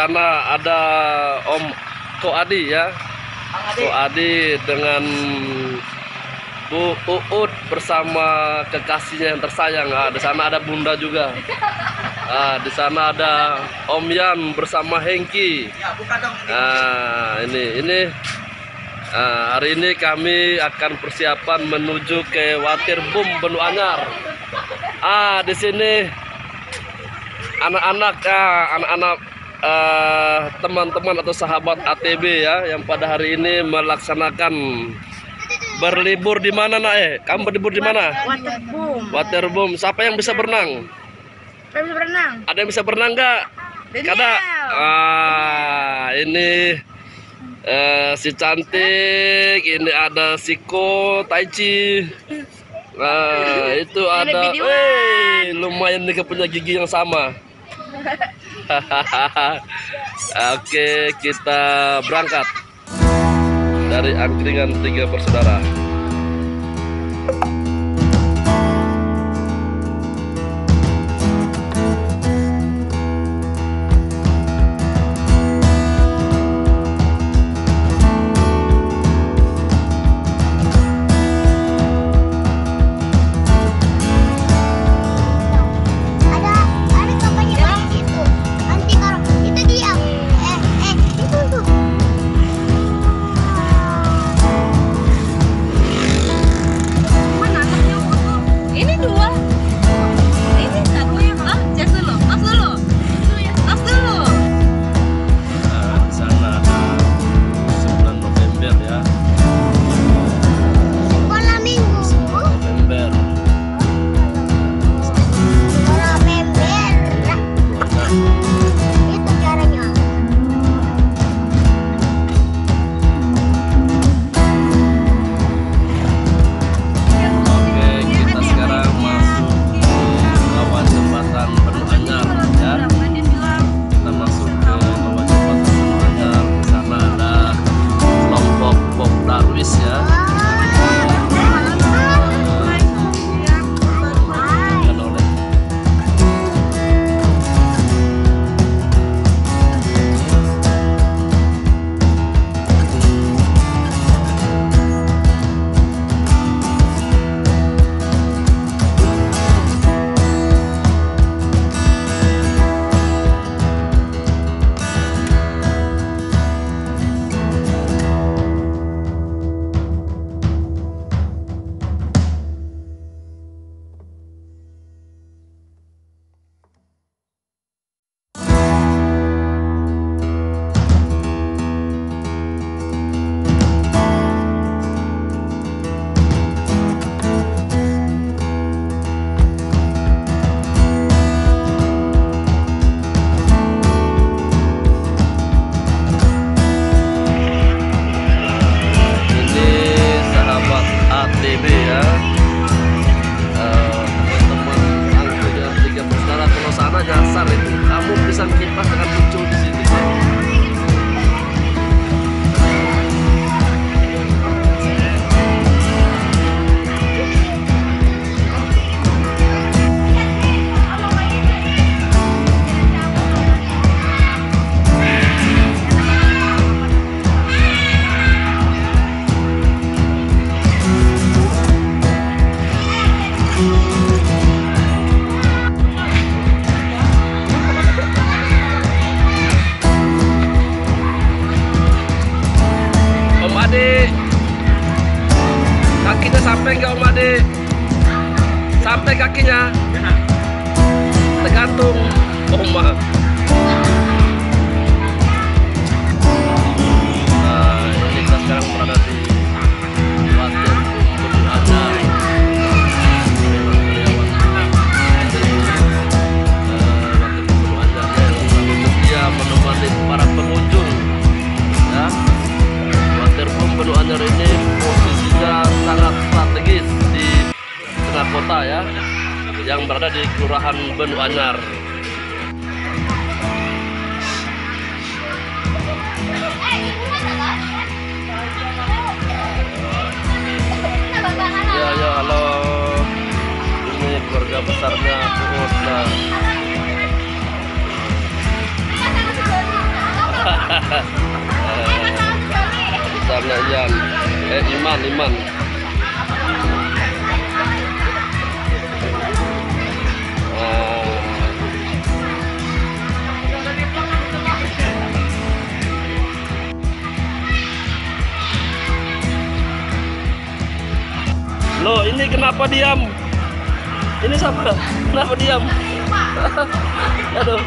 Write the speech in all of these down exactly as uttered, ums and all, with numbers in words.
sana ada Om Ko Adi ya. Ko Adi dengan Bu Uut bersama kekasihnya yang tersayang. Nah, di sana ada Bunda juga. Nah, di sana ada Om Yan bersama Hengki. Nah, ini ini nah, hari ini kami akan persiapan menuju ke Waterboom Benu Anyar. Ah, di sini anak-anak ah, anak-anak eh, teman-teman atau sahabat A T B ya yang pada hari ini melaksanakan berlibur di mana nak eh? Kamu berlibur di mana? Waterboom. Waterboom. Siapa yang bisa berenang? Siapa yang bisa berenang? Ada yang bisa berenang nggak? Kada. Ah, ini eh, si cantik. Ini ada Siko, Taichi. Nah, itu ada. Eh, lumayan nih punya gigi yang sama. Oke, kita berangkat dari angkringan tiga bersaudara. Kakinya sampai nggak Om Ade? Sampai kakinya? Tergantung Oma. Nah, ini kita sekarang berada di Waterboom Benu Anyar. Dia menemani para pengunjung. Ya, Waterboom Benu Anyar ini posisinya sangat strategis di tengah kota ya, yang berada di Kelurahan Benu Anyar. Ya ya halo, ini keluarga besarnya Bu Usna. Besarnya Ian, eh Iman, Iman. Loh, ini kenapa diam? Ini siapa? Kenapa diam? Aduh.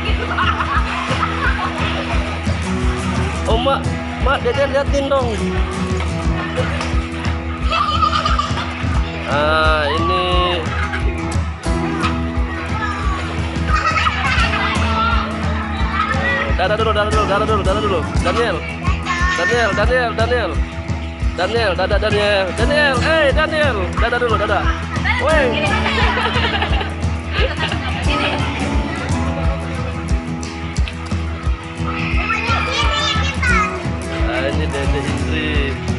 Oh, Mak, Mak, Dede liatin dong. Ah, ini Dada dulu, dada dulu, dada dulu, dada dulu. Daniel. Daniel, Daniel, Daniel. Daniel, dada Daniel. Daniel, eh Daniel. Dada dulu, dada. Woi. Nah, ini Dede Indri.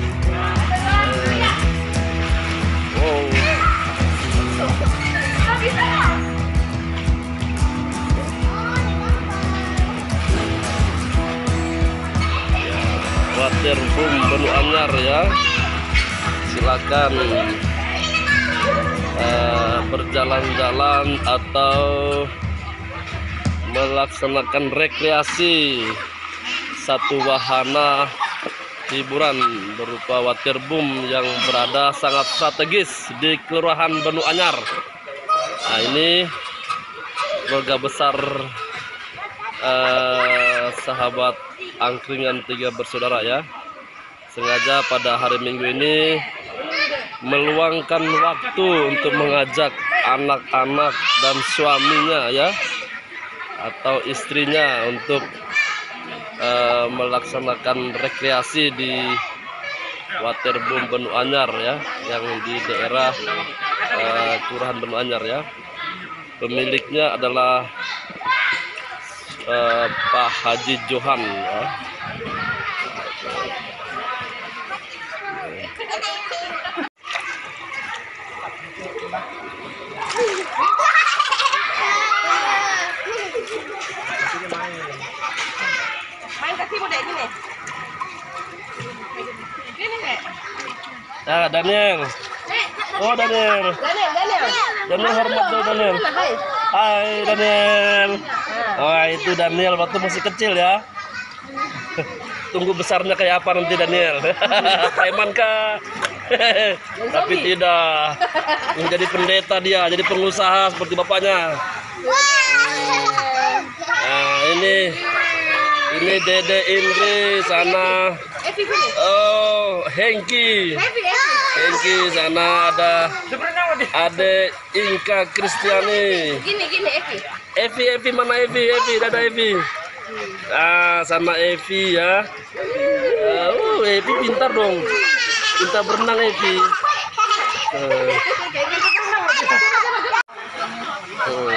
Wow. Waterboom Benu Anyar ya. Silakan uh, berjalan-jalan atau melaksanakan rekreasi satu wahana hiburan berupa waterboom yang berada sangat strategis di Kelurahan Benu Anyar. Nah, ini keluarga besar uh, sahabat angkringan tiga bersaudara ya, sengaja pada hari Minggu ini meluangkan waktu untuk mengajak anak-anak dan suaminya ya, atau istrinya untuk uh, melaksanakan rekreasi di waterboom Benu Anyar ya, yang di daerah uh, Kelurahan Benu Anyar ya. Pemiliknya adalah uh, Pak Haji Johan ya. Main kaki muda gini. Gini nih. Nah, Daniel. Oh, Daniel. Daniel, Daniel. Daniel hormat dulu Daniel. Hai. Hai Daniel. Oh, itu Daniel waktu masih kecil ya. Tunggu besarnya kayak apa nanti Daniel. Preman kah? Tapi tidak. Menjadi pendeta dia, jadi pengusaha seperti bapaknya. Nah, ini ini Dede Indri sana. Oh, Hengki. Hengki sana ada Ade Inka Kristiani. Gini, gini, Evi. Evi, Evi mana Evi? Evi, dada Evi. Ah, sama Evi ya. Uh, Evi pintar dong. Pintar berenang Evi. Uh. Uh.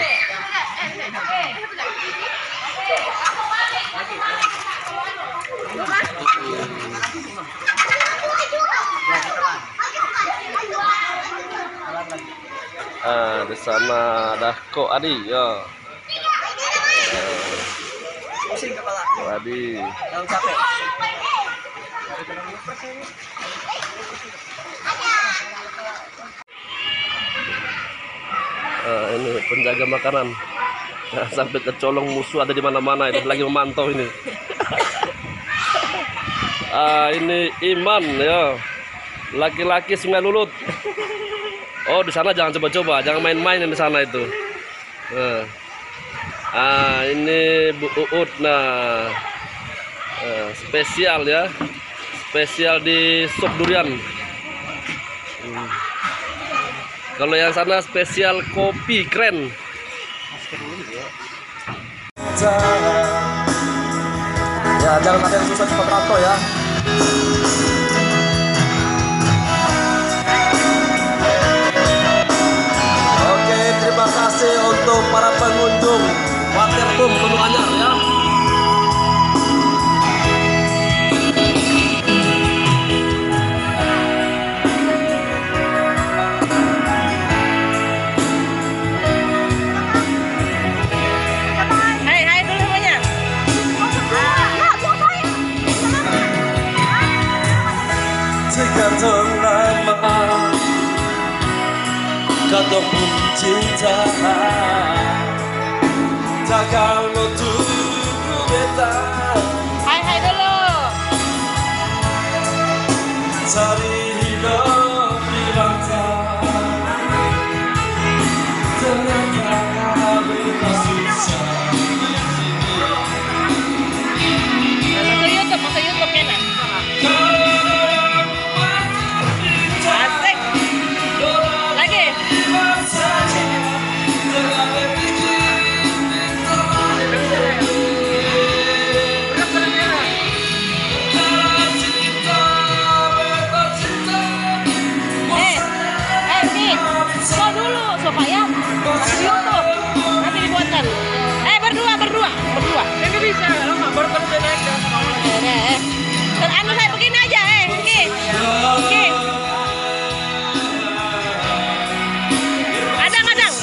Ah, di sana ada Ko Adi ya. Pusing kepala. Ko Adi. Kalau capek. Ah, ini penjaga makanan. Nah, sampai kecolong musuh ada di mana-mana itu lagi memantau ini. Ah, ini Iman ya. Laki-laki Sungai Lulut. Oh, di sana jangan coba-coba, jangan main-main di sana itu. Nah. Ah, ini Bu Uut. Nah, nah, spesial ya, spesial di sop durian. Hmm. Kalau yang sana spesial kopi keren. Ya, jangan ada yang susah cepat rantau ya. Oke, terima kasih untuk para pengunjung waterboom Benu Anyar ya. Hai, hai dulu semuanya. Tergantung lama Katong pun cinta Takkan lo tunggu beta Hai hai dulu. Cari hidup di rantau Ternyata beta susah Masuk YouTube, masuk YouTube ya nak. Asik. Lagi. Eh, eh Nih, kau dulu supaya masuk YouTube. Nanti dibuatkan. Eh berdua, berdua, berdua. Ini bisa, lama baru kerja aja. Eh, eh. Anu saya begini aja, eh, oke, oke. Kadang-kadang.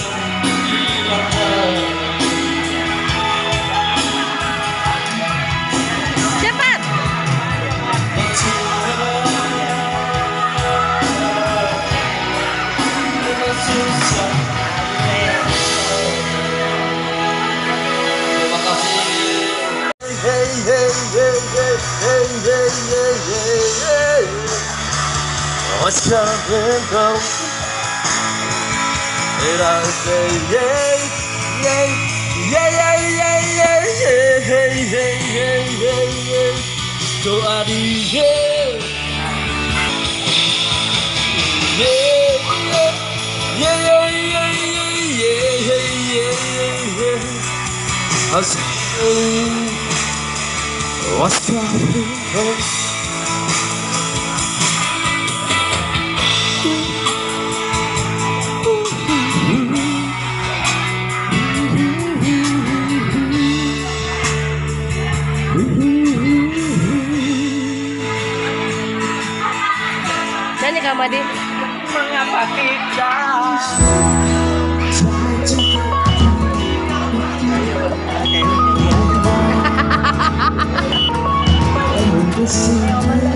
Cepat. Terima kasih. Hey hey hey hey hey hey hey hey hey. Oscar Bento. And I say yay yay yay yay yay yay hey hey hey hey hey hey. To Adi yay. Yeah yeah yeah yeah yeah yeah yeah yeah yeah. I say what's coming home? Nyanyi Kak Madi. Mengapa kita